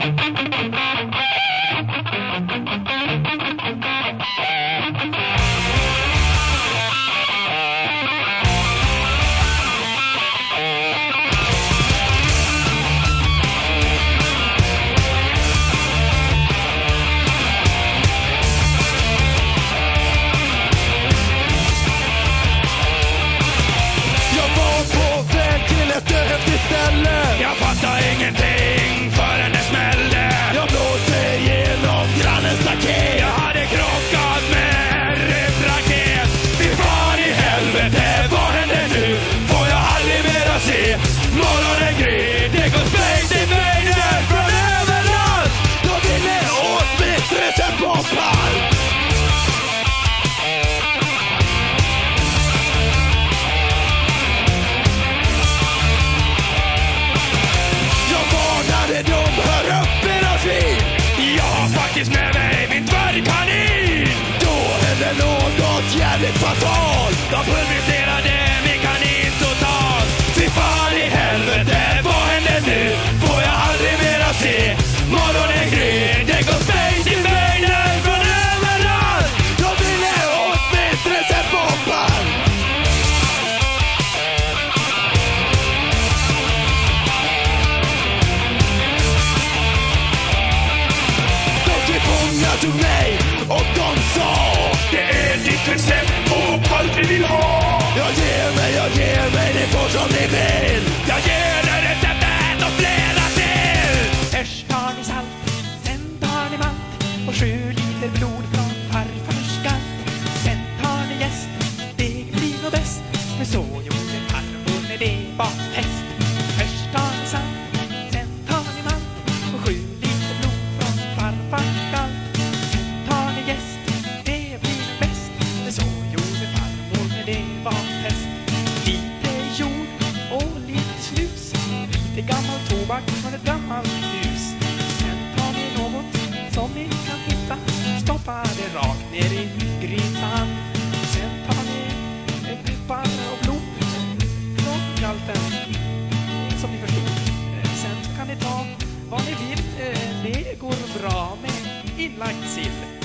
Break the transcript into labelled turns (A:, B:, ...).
A: Jag fattar ingenting förrän det smällde. Jag blåste igenom grannens staket. Jag hade krockat med en raket. Fy fan i helvete, vad händer nu? Får jag aldrig mera se. Morgonen gryr, det går sprängd i väggen från överallt. De ville åt mig stressen på pall. Jag har faktiskt med mig min dvärgkanin. Då hände något jävligt fatalt. De pulveriserade min kanin totalt. Fy fan i helvete, vad händer nu? Får jag aldrig mera se. Morgonen gryr, det går sprängd i väggen från överallt. De ville åt mig stressen på pall. Tog mig och de sa det är ditt recept på allt vi vill ha. Jag ger mig, det får som ni vill. Jag ger dig receptet och flera till.
B: Först tar ni salt, sen tar ni malt och 7 liter blod från farfars skatt. Sen tar ni jäst, det blir nog bäst. Men så gjorde farmor när det var fest. Först tar ni salt, sen tar ni malt och 7 liter blod från farfars skatt. Tobak från ett gammalt hus. Sen tar ni något som ni kan hitta. Stoppa det rakt ner i grytan. Sen tar ni peppar och blod från galten, som ni förstod. Sen kan ni ta vad ni vill. Det går bra med inlagt sill.